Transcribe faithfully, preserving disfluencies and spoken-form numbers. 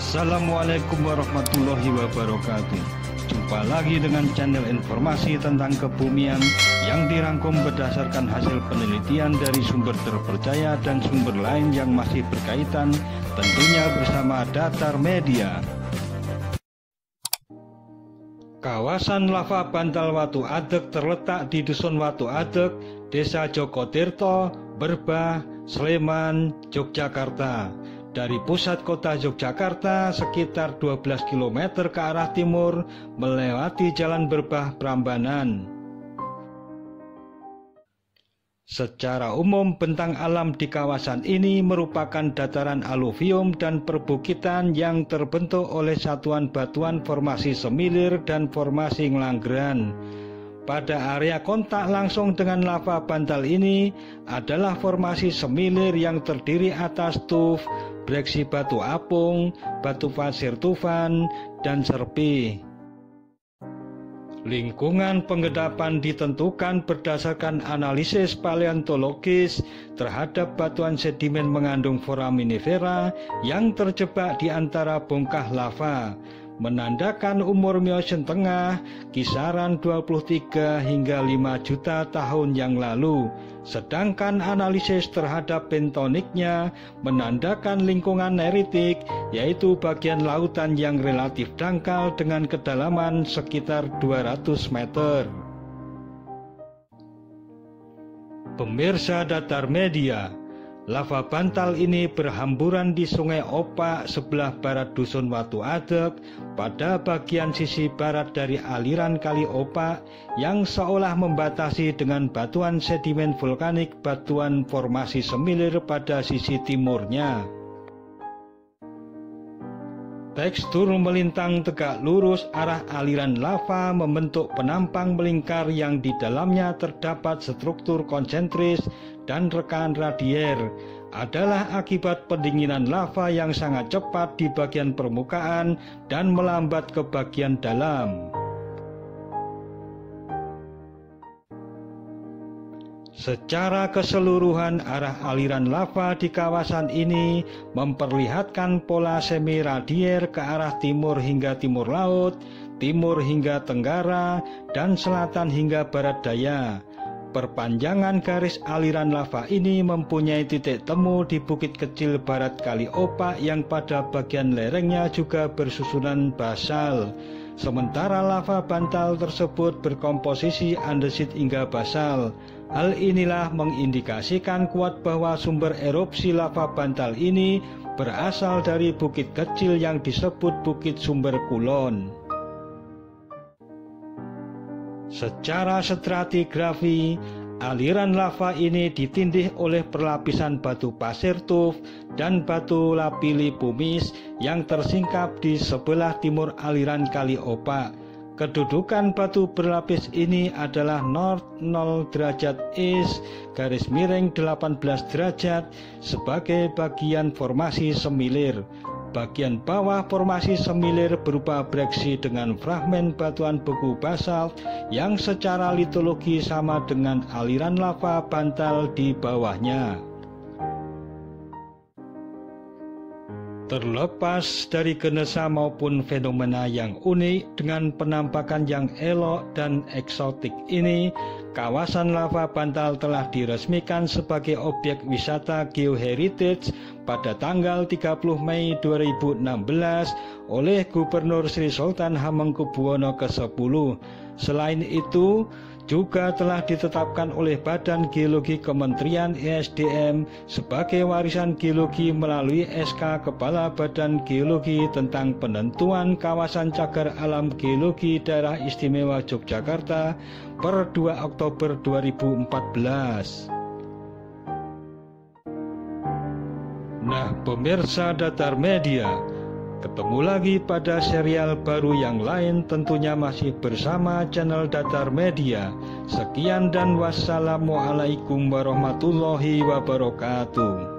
Assalamualaikum warahmatullahi wabarakatuh. Jumpa lagi dengan channel informasi tentang kebumian yang dirangkum berdasarkan hasil penelitian dari sumber terpercaya dan sumber lain yang masih berkaitan, tentunya bersama Datar Media. Kawasan lava Bantal Watu Adeg terletak di Dusun Watu Adeg, Desa Jogotirto, Berbah, Sleman, Yogyakarta. Dari pusat kota Yogyakarta sekitar dua belas kilometer ke arah timur melewati Jalan Berbah Prambanan. Secara umum bentang alam di kawasan ini merupakan dataran aluvium dan perbukitan yang terbentuk oleh satuan batuan formasi semilir dan formasi ngelanggeran. Pada area kontak langsung dengan lava bantal ini adalah formasi semilir yang terdiri atas tuf, breksi batu apung, batu pasir tufan, dan serpi. Lingkungan pengendapan ditentukan berdasarkan analisis paleontologis terhadap batuan sedimen mengandung foraminifera yang terjebak di antara bongkah lava, menandakan umur Miosen tengah kisaran dua puluh tiga hingga lima juta tahun yang lalu, sedangkan analisis terhadap bentoniknya menandakan lingkungan neritik, yaitu bagian lautan yang relatif dangkal dengan kedalaman sekitar dua ratus meter. Pemirsa Datar Media, lava bantal ini berhamburan di Sungai Opak sebelah barat Dusun Watu Adeg pada bagian sisi barat dari aliran Kali Opak yang seolah membatasi dengan batuan sedimen vulkanik batuan formasi semilir pada sisi timurnya. Tekstur melintang tegak lurus arah aliran lava membentuk penampang melingkar yang di dalamnya terdapat struktur konsentris dan rekaan radier, adalah akibat pendinginan lava yang sangat cepat di bagian permukaan dan melambat ke bagian dalam. Secara keseluruhan arah aliran lava di kawasan ini memperlihatkan pola semi radier ke arah timur hingga timur laut, timur hingga tenggara, dan selatan hingga barat daya. Perpanjangan garis aliran lava ini mempunyai titik temu di bukit kecil barat Kali Opak yang pada bagian lerengnya juga bersusunan basal. Sementara lava bantal tersebut berkomposisi andesit hingga basal. Hal inilah mengindikasikan kuat bahwa sumber erupsi lava bantal ini berasal dari bukit kecil yang disebut Bukit Sumber Kulon. Secara stratigrafi, aliran lava ini ditindih oleh perlapisan batu pasir tuf dan batu lapili pumice yang tersingkap di sebelah timur aliran Kali Opak. Kedudukan batu berlapis ini adalah north nol derajat east garis miring delapan belas derajat sebagai bagian formasi semilir. Bagian bawah formasi semilir berupa breksi dengan fragmen batuan beku basalt yang secara litologi sama dengan aliran lava bantal di bawahnya. Terlepas dari genesa maupun fenomena yang unik dengan penampakan yang elok dan eksotik ini, kawasan lava bantal telah diresmikan sebagai objek wisata geoheritage pada tanggal tiga puluh Mei dua ribu enam belas oleh Gubernur Sri Sultan Hamengkubuwono kesepuluh. Selain itu, juga telah ditetapkan oleh Badan Geologi Kementerian E S D M sebagai warisan geologi melalui S K Kepala Badan Geologi tentang penentuan kawasan cagar alam geologi Daerah Istimewa Yogyakarta per dua Oktober dua ribu empat belas. Nah, pemirsa Datar Media, ketemu lagi pada serial baru yang lain, tentunya masih bersama channel Datar Media. Sekian dan wassalamualaikum warahmatullahi wabarakatuh.